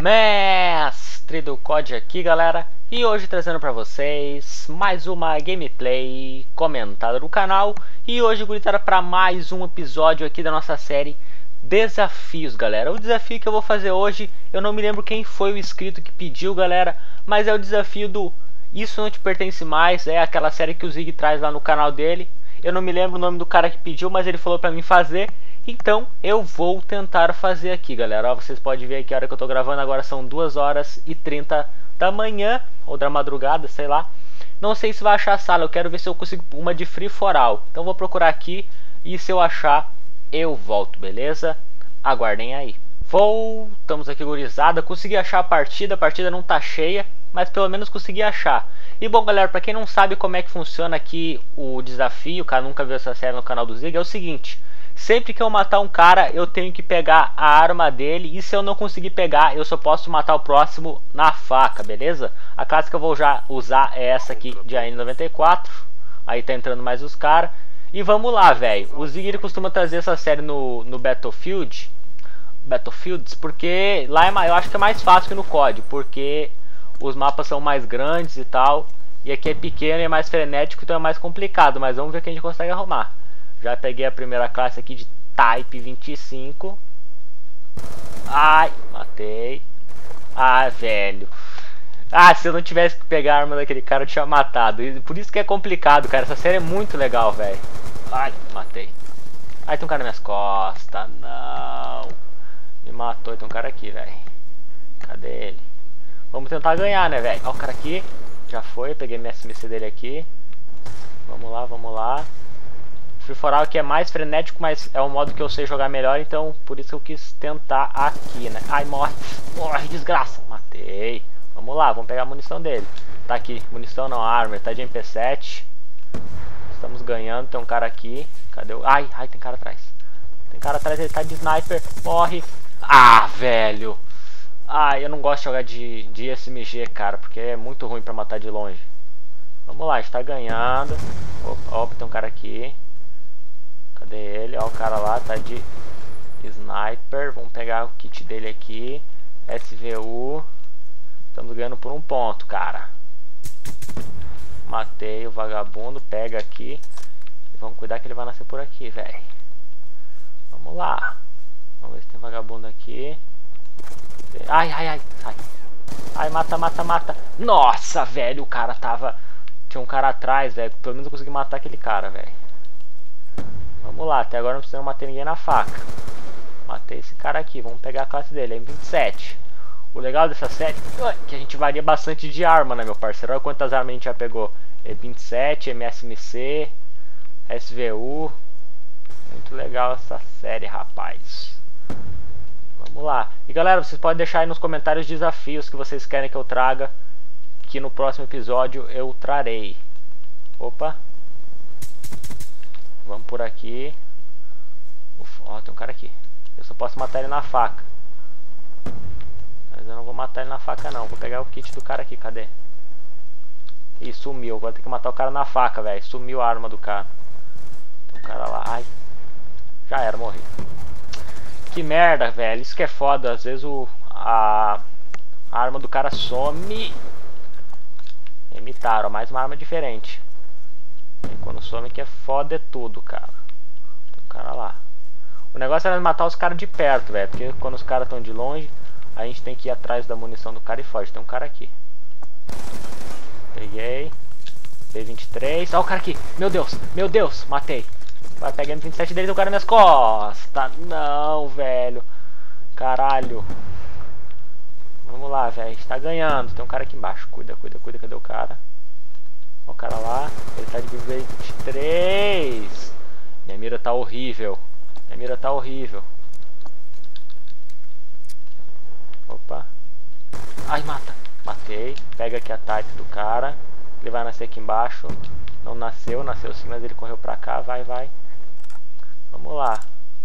Mestre do COD aqui, galera, e hoje trazendo pra vocês mais uma gameplay comentada no canal. E hoje, gurizada, para mais um episódio aqui da nossa série Desafios, galera. O desafio que eu vou fazer hoje, eu não me lembro quem foi o inscrito que pediu, galera, mas é o desafio do Isso Não Te Pertence Mais. É aquela série que o Zig traz lá no canal dele. Eu não me lembro o nome do cara que pediu, mas ele falou pra mim fazer. Então eu vou tentar fazer aqui, galera. Ó, vocês podem ver aqui a hora que eu tô gravando. Agora são 2h30 da manhã, ou da madrugada, sei lá. Não sei se vai achar a sala. Eu quero ver se eu consigo uma de Free for All. Então vou procurar aqui e se eu achar eu volto, beleza? Aguardem aí. Voltamos aqui, gurizada. Consegui achar a partida não tá cheia, mas pelo menos consegui achar. E bom, galera, pra quem não sabe como é que funciona aqui o desafio, cara, nunca viu essa série no canal do Zig, é o seguinte: sempre que eu matar um cara, eu tenho que pegar a arma dele. E se eu não conseguir pegar, eu só posso matar o próximo na faca, beleza? A classe que eu vou já usar é essa aqui de AN94. Aí tá entrando mais os caras. E vamos lá, velho. O Zig, ele costuma trazer essa série no Battlefields, porque lá eu acho que é mais fácil que no COD, porque os mapas são mais grandes e tal. E aqui é pequeno e é mais frenético, então é mais complicado. Mas vamos ver o que a gente consegue arrumar. Já peguei a primeira classe aqui de Type 25. Ai, matei. Ah, velho. Ah, se eu não tivesse que pegar a arma daquele cara, eu tinha matado. E por isso que é complicado, cara. Essa série é muito legal, velho. Ai, matei. Ai, tem um cara nas minhas costas. Não. Me matou. Tem um cara aqui, velho. Cadê ele? Vamos tentar ganhar, né, velho? Ó, o cara aqui. Já foi. Peguei minha SMC dele aqui. Vamos lá, vamos lá. Free for All aqui é mais frenético, mas é o modo que eu sei jogar melhor, então por isso que eu quis tentar aqui, né? Ai, morre. Morre, desgraça. Matei. Vamos lá, vamos pegar a munição dele. Tá aqui, munição não, armor. Tá de MP7. Estamos ganhando, tem um cara aqui. Cadê o... Ai, tem cara atrás. Tem cara atrás, ele tá de sniper. Morre. Ah, velho. Ai, eu não gosto de jogar de SMG, cara, porque é muito ruim pra matar de longe. Vamos lá, a gente tá ganhando. Opa, tem um cara aqui. Cadê ele? Ó, o cara lá tá de sniper. Vamos pegar o kit dele aqui. SVU. Estamos ganhando por 1 ponto, cara. Matei o vagabundo. Pega aqui. E vamos cuidar que ele vai nascer por aqui, velho. Vamos lá. Vamos ver se tem vagabundo aqui. Ai, sai. Ai, mata. Nossa, velho, o cara tava... Tinha um cara atrás, velho. Pelo menos eu consegui matar aquele cara, velho. Vamos lá, até agora não precisamos matar ninguém na faca. Matei esse cara aqui, vamos pegar a classe dele, M27. O legal dessa série é que a gente varia bastante de arma, né, meu parceiro? Olha quantas armas a gente já pegou. M27, MSMC, SVU. Muito legal essa série, rapaz. Vamos lá. E galera, vocês podem deixar aí nos comentários desafios que vocês querem que eu traga, que no próximo episódio eu trarei. Opa. Vamos por aqui. Ó, tem um cara aqui. Eu só posso matar ele na faca. Mas eu não vou matar ele na faca, não. Vou pegar o kit do cara aqui. Cadê? Ih, sumiu. Vou ter que matar o cara na faca, velho. Sumiu a arma do cara. Tem um cara lá. Ai. Já era, morri. Que merda, velho. Isso que é foda. Às vezes a arma do cara some. Imitaram. Mais uma arma diferente. E quando some que é foda é tudo, cara. Tem um cara lá. O negócio é matar os caras de perto, velho. Porque quando os caras estão de longe, a gente tem que ir atrás da munição do cara e foge. Tem um cara aqui. Peguei. B23. Ó, o cara aqui. Meu Deus. Matei. Vai pegar M27 dele e o cara nas minhas costas. Não, velho. Caralho. Vamos lá, velho. A gente tá ganhando. Tem um cara aqui embaixo. Cuida. Cadê o cara? Ó, o cara lá, ele tá de B23. Minha mira tá horrível. Opa. Ai, mata. Matei. Pega aqui a type do cara. Ele vai nascer aqui embaixo. Não nasceu sim, mas ele correu pra cá. Vai. Vamos lá.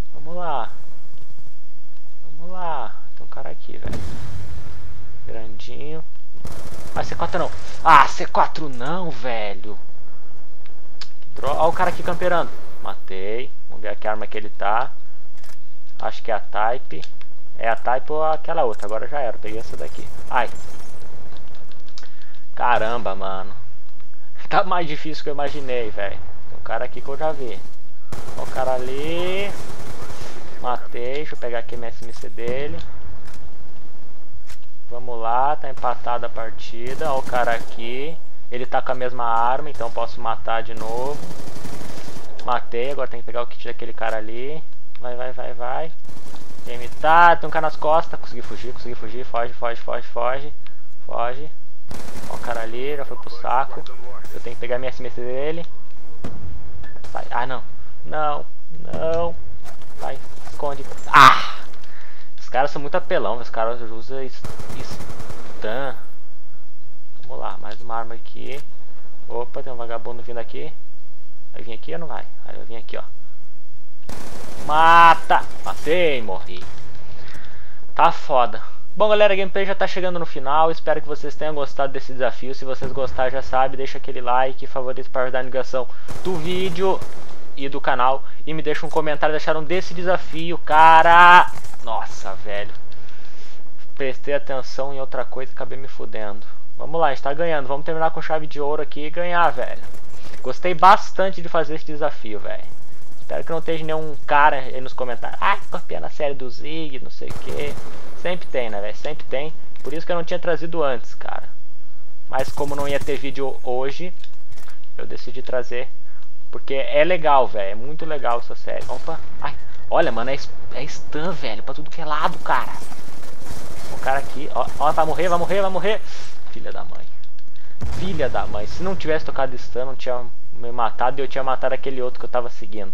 Tem um cara aqui, velho. Grandinho. Ah, C4 não. Ah, C4 não, velho. Olha o cara aqui camperando. Matei. Vamos ver aqui a arma que ele tá. Acho que é a Type. É a Type ou aquela outra. Agora já era. Peguei essa daqui. Ai. Caramba, mano. Tá mais difícil que eu imaginei, velho. Tem um cara aqui que eu já vi. Ó o cara ali. Matei. Deixa eu pegar aqui a SMC dele. Vamos lá. Tá empatada a partida. Ó o cara aqui. Ele tá com a mesma arma, então posso matar de novo. Matei. Agora tem que pegar o kit daquele cara ali. Vai, vai, vai, vai. Game tá. Tem um cara nas costas. Consegui fugir, consegui fugir. Foge, foge, foge, foge. Foge. Ó o cara ali, já foi pro saco. Eu tenho que pegar minha SMC dele. Sai. Ah, não. Não, não. Vai, esconde. Ah! Os caras são muito apelão, os caras usam stun. Vamos lá, mais uma arma aqui. Opa, tem um vagabundo vindo aqui. Vai vir aqui ou não vai? Aí vai vir aqui, ó. Mata! Matei, morri. Tá foda. Bom, galera, a gameplay já tá chegando no final. Espero que vocês tenham gostado desse desafio. Se vocês gostaram, já sabe, deixa aquele like, favorito para ajudar a divulgação do vídeo e do canal. E me deixa um comentário, acharam desse desafio, cara. Nossa, velho. Prestei atenção em outra coisa e acabei me fudendo. Vamos lá, a gente tá ganhando. Vamos terminar com chave de ouro aqui e ganhar, velho. Gostei bastante de fazer esse desafio, velho. Espero que não esteja nenhum cara aí nos comentários. Ah, copiando a série do Zig, não sei o que. Sempre tem, né, velho? Sempre tem. Por isso que eu não tinha trazido antes, cara. Mas como não ia ter vídeo hoje, eu decidi trazer. Porque é legal, velho. É muito legal essa série. Opa. Ai. Olha, mano, é stun, velho. Pra tudo que é lado, cara. O cara aqui. Ó, ó, vai morrer, vai morrer, vai morrer. Filha da mãe. Filha da mãe. Se não tivesse tocado stun, não tinha me matado. E eu tinha matado aquele outro que eu tava seguindo.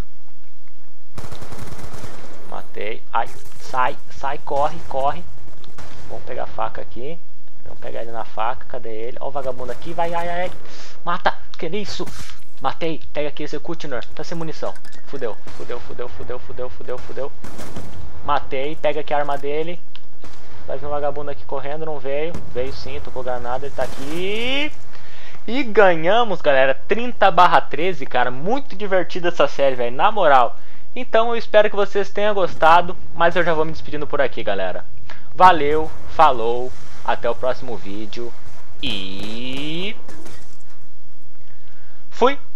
Matei. Ai. Sai, sai, corre, corre. Vamos pegar a faca aqui. Vamos pegar ele na faca. Cadê ele? Ó o vagabundo aqui. Vai, ai, ai. Mata. Que isso? Matei. Pega aqui, Executioner. Tá sem munição. Fudeu. Fudeu, fudeu, fudeu, fudeu, fudeu, fudeu. Matei. Pega aqui a arma dele. Vai vir um vagabundo aqui correndo. Não veio. Veio sim. Tocou granada. Ele tá aqui. E ganhamos, galera. 30/13, cara. Muito divertida essa série, velho. Na moral. Então eu espero que vocês tenham gostado. Mas eu já vou me despedindo por aqui, galera. Valeu. Falou. Até o próximo vídeo. E... fui!